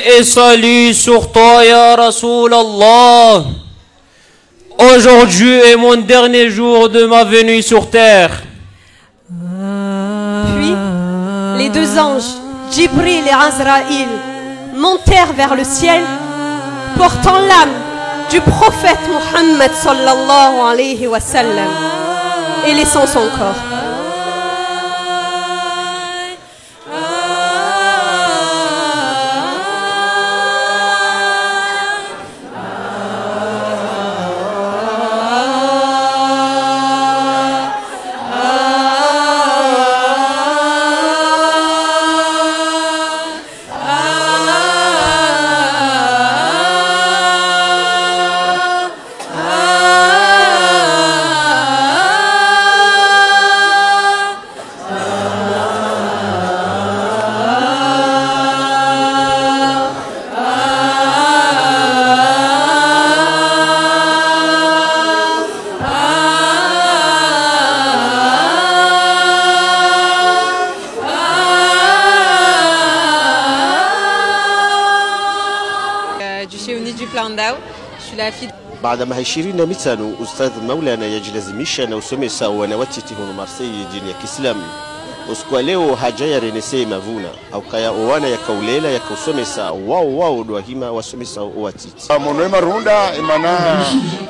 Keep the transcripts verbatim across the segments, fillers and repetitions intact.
Paix et salut sur toi, ya Rasulallah. Aujourd'hui est mon dernier jour de ma venue sur terre. Puis, les deux anges, Djibril et Azraïl, montèrent vers le ciel, portant l'âme du prophète Muhammad sallallahu alayhi wa sallam et laissant son corps. Je suis la fille بعدما هيشيرين مثلا أستاذ مولانا يجلس ميشانا وسميسا ونواتيتي هون مارسي دينيا كإسلامي وسكواليو هاجايا رينيسي مافونا أو كيا أوانا يكوليلا يكوسميسا واو واو دوهيما وسميسا واتيتي. منويما روندا إمانا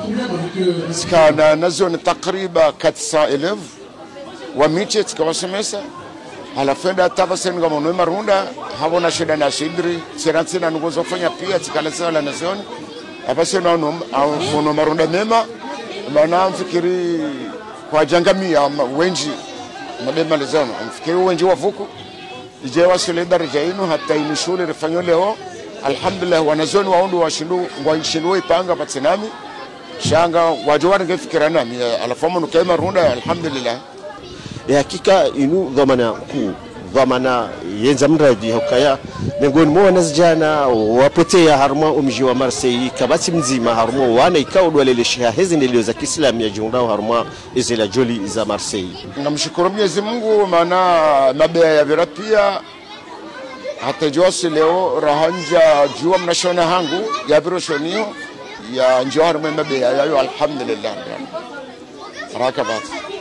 سكانا نزون تقريبا كاتسا إلف وميتشت كوسميسا على فندا تابسنغا منويما روندا هاونا شدا ناشيدري سيرانسينا نغوزوفanya pia tikalesa la nation. Hapa sio mwana marunda mema maana mfikiri kwa jangamia wengi madema lezano mfikiri wengi wavuku ijewa solidarity yenu hata ini shule rifanywa leo alhamdulillah wanazoni waundu washindu ngwaishindu ipanga patsinami shanga wajowari ngefikira nami alafamu nukaima runda alhamdulillah ya hakika inu dhamana kuu dhamana yenza mradi hokaya miongoni mwa wanazijana wapotea haruma umji wa Marseille kabati mzima haruma wana ikao dwalele sheha hizi ndio za Kiislamu ya jiundao haruma izela joli za Marseille. Namshukuru Mwenyezi Mungu maana mabea ya virapia hata josi leo rahanja jua mnashona hangu ya viroshonio ya njoo haruma mabea yayo alhamdulillah rakabat.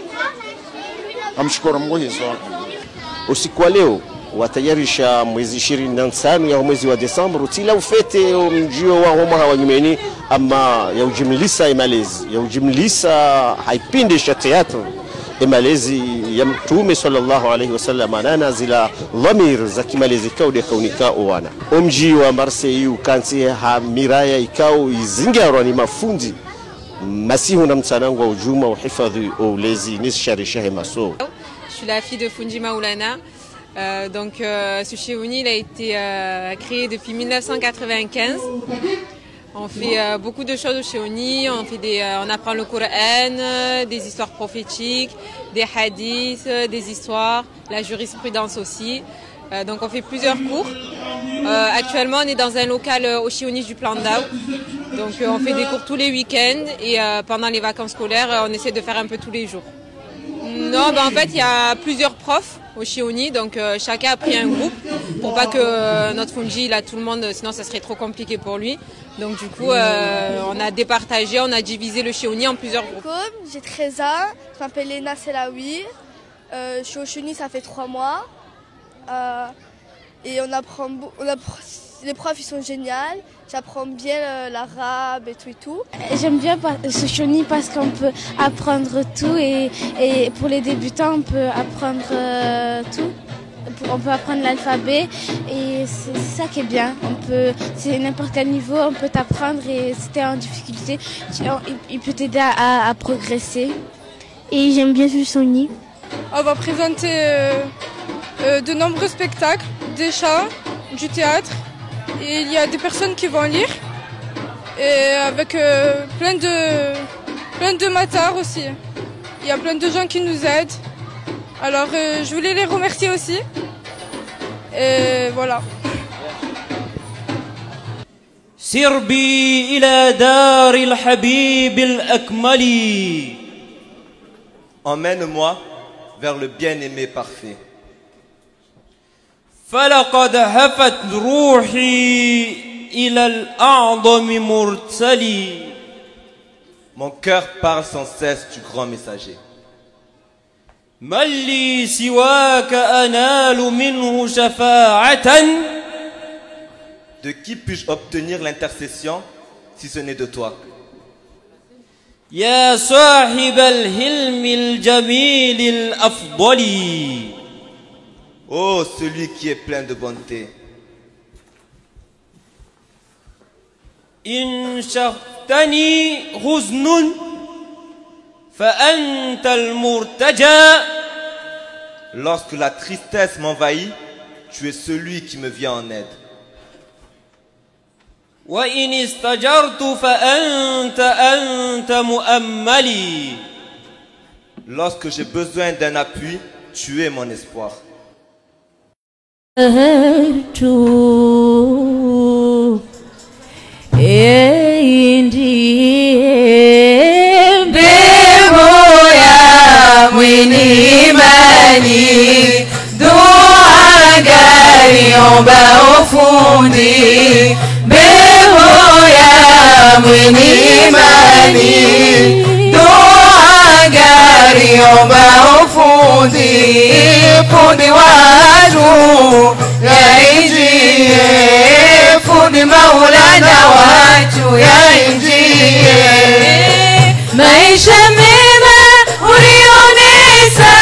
Namshukuru Mungu hizo. Usiku wa leo watayarisha mwezi ishirini na tano ya mwezi wa Desemba tila ufete mjio wa homa hawanyumeni ama ya ujimlisa imalezi ya ujimlisa haipindisha teatro imalezi ya Mtume sallallahu alayhi wasallam anana zila dhamir za kimalezi kaude kaunika owana umji wa Marseille ukansi ha miraya ikao izingarwa ni mafundi masihu na mtsanangu wa ujuma uhifadhi ulezi nisharisha maso. Je suis la fille de Fundi Maulana. Euh, donc euh, ce Chéouni il a été euh, créé depuis mille neuf cent quatre-vingt-quinze. On fait euh, beaucoup de choses au Chéouni, on, fait des, euh, on apprend le Coran, euh, des histoires prophétiques, des hadiths, euh, des histoires, la jurisprudence aussi. Euh, donc on fait plusieurs cours. Euh, actuellement on est dans un local euh, au Chéouni du Plan d'Ao. Donc euh, on fait des cours tous les week-ends et euh, pendant les vacances scolaires euh, on essaie de faire un peu tous les jours. Non, ben en fait, il y a plusieurs profs au Chéouni, donc euh, chacun a pris un groupe pour pas que euh, notre Fungi, il a tout le monde, sinon ça serait trop compliqué pour lui. Donc du coup, euh, on a départagé, on a divisé le Chéouni en plusieurs groupes. J'ai treize ans, je m'appelle Léna Selawi, euh, je suis au Chéouni, ça fait trois mois. Euh, et on apprend, on apprend, les profs ils sont géniaux, j'apprends bien euh, l'arabe et tout et tout. J'aime bien ce Chéouni parce qu'on peut apprendre tout et, et pour les débutants on peut apprendre euh, tout. On peut apprendre l'alphabet et c'est ça qui est bien. On peut, c'est n'importe quel niveau, on peut t'apprendre et si tu es en difficulté, tu, il peut t'aider à, à progresser. Et j'aime bien ce Chéouni. On va présenter euh, euh, de nombreux spectacles, des chants, du théâtre. Et il y a des personnes qui vont lire et avec euh, plein de plein de matars aussi. Il y a plein de gens qui nous aident. Alors euh, je voulais les remercier aussi. Et voilà. سربي إلى دار الحبيب الأكمل. Emmène-moi vers le bien-aimé parfait. فلقد هفت روحي إلى الأعظم مرسلي. Mon cœur parle sans cesse du grand messager. من لي سواك أنال منه شفاعة. De qui puis-je obtenir l'intercession si ce n'est de toi? يا صاحب الهلم الجميل الأفضل. Oh, celui qui est plein de bonté. إن شفتني غزن فأنت المرتجى. Lorsque la tristesse m'envahit, tu es celui qui me vient en aide. وإن استجرت فأنت أنت مؤملي. Lorsque j'ai besoin d'un appui, tu es mon espoir. fundi watu yaingie, fundi Maulana watu yaingie, maisha mema ulionesa,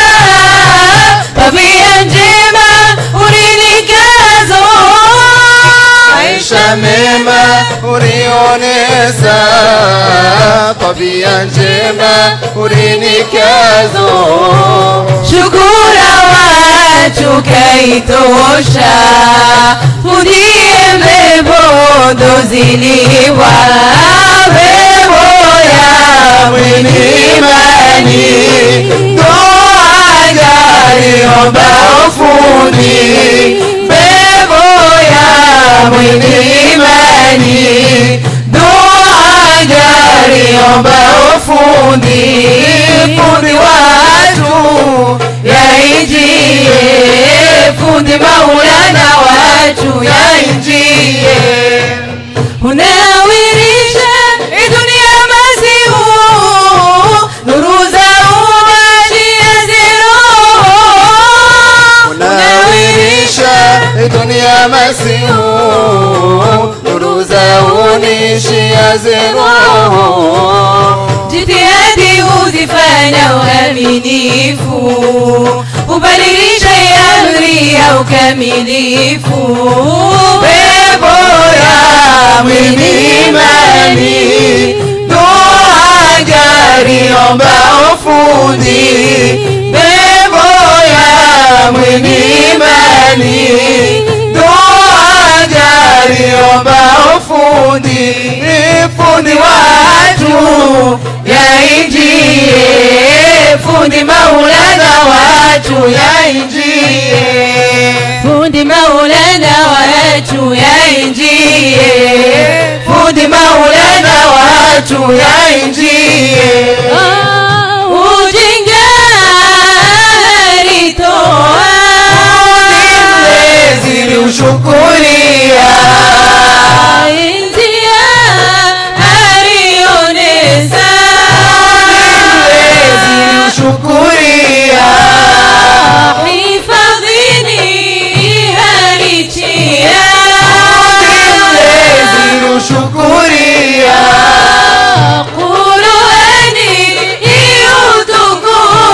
tabia njema ulinikazo, maisha mema ulionesa, tabia njema ulinikazo, shukura watu kaitosha, udie mebodo ziliwa, bebo ya mwenye imani, doa gari omba ufundi, bebo ya mwenye imani, doa gari omba ufundi, fundi watu yaingie, fundi Maulana watu yaingie, unawirisha dunia masihu, nuru za umashia zero, unawirisha dunia masihu, nuru za unishia zero, jitihadi uzifanya uaminifu, ubadilisha amri ya ukamilifu, bebo ya mwenye imani, doa gari omba ufundi, bebo ya mwenye imani, doa gari omba ufundi, fundi watu yaingie, fundi Maulana watu yaingie, fundi Maulana watu yaingie, fundi Maulana watu yaingie, ujinga alitoa, mlezi liushukuria, inzia alionesa, shukuria, hifadhini halitia, mlezi shukuria, Qur'ani iutukua,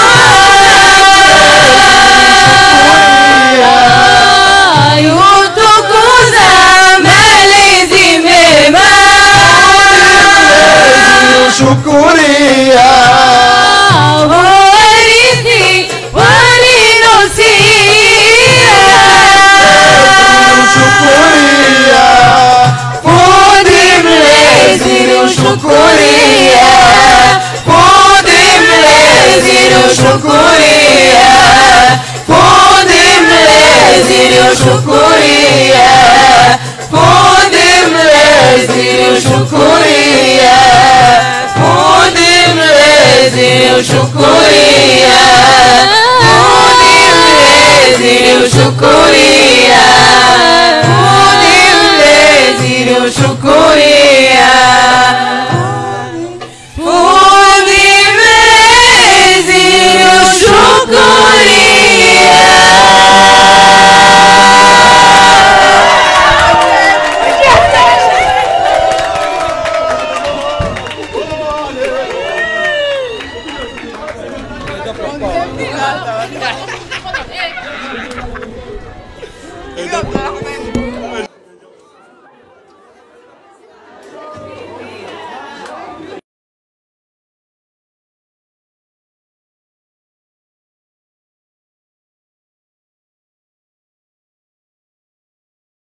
yutukuza malezi mema, mlezi shukuria, shukuria, fundi mlezi shukuria, fundi mlezi shukuria, fundi mlezi shukuria, fundi mlezi shukuria, fundi mlezi shukuria. شكريا فودي مزيد شكريا Yeah.